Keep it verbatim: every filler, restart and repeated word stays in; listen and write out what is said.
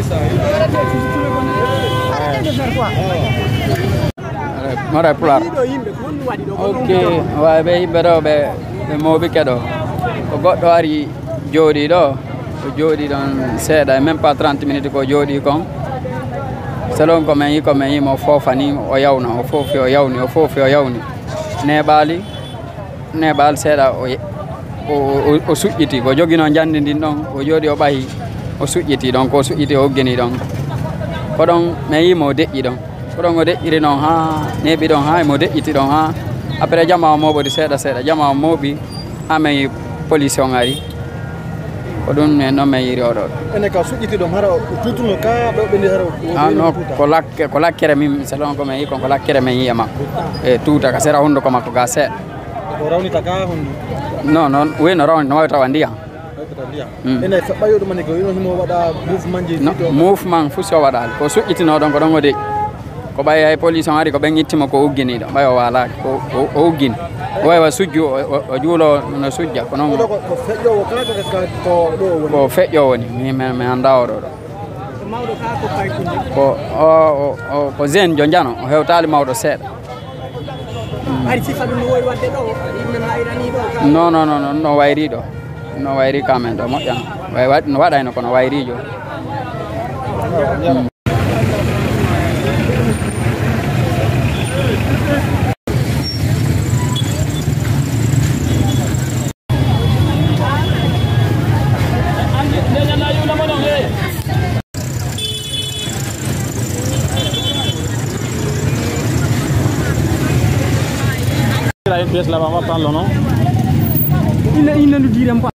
Arrêtez de faire quoi? Mara pular. Ok, wa be bedo be be mobi kedo. Ko goddo ari jodi do. Ko jodi don seeda même pas trente minutes ko jodi kon. Selon ko men yi ko men yi mo fofani o yawna o fofi o yawni o fofi o yawni. Ne bali ne bal seeda o o o sujjiti ko jogino jande din don o jodi o bahi o sujjiti don ko sujjiti o geni don. Ko don men yi mo deji don. Ko don o deji non ha ne bi don ha mo deji don ha après jama mo bodi seeda seeda jama mo bi ha men police on ari ko don ne no men yiri odo ene ka sujjiti don hara tutu no ka be be hara ah no ko lakke ko lakkere min selon ko men yi ko ko lakkere men yi makko e tuta ka sera hondo ko makko ga seeda ko rawni taka hondo non non we no rawni no wata wandiya ene fa bayo do man ko yino mo wada mouvement ji no mouvement fu so wada ko sujjiti no don ko don wode ko bay ay police on ari ko ben yittima ko uggini do bayo wala ko o uggini way wa sujju o juulo no sujja ko non ko fejjo o kala ka ko do woni ko fejjo woni mi me anda o do mawdo ka ko pay ko o o ko zen jonjano o hewtali mawdo seeda ari si fadu no way wadde do yimbe mayrani do no no no no no wayri do no wayri kamen do moƴƴan way wad no wada no kono wayri jo la pièce là-bas, on va prendre le nom. Il, il ne nous dira pas.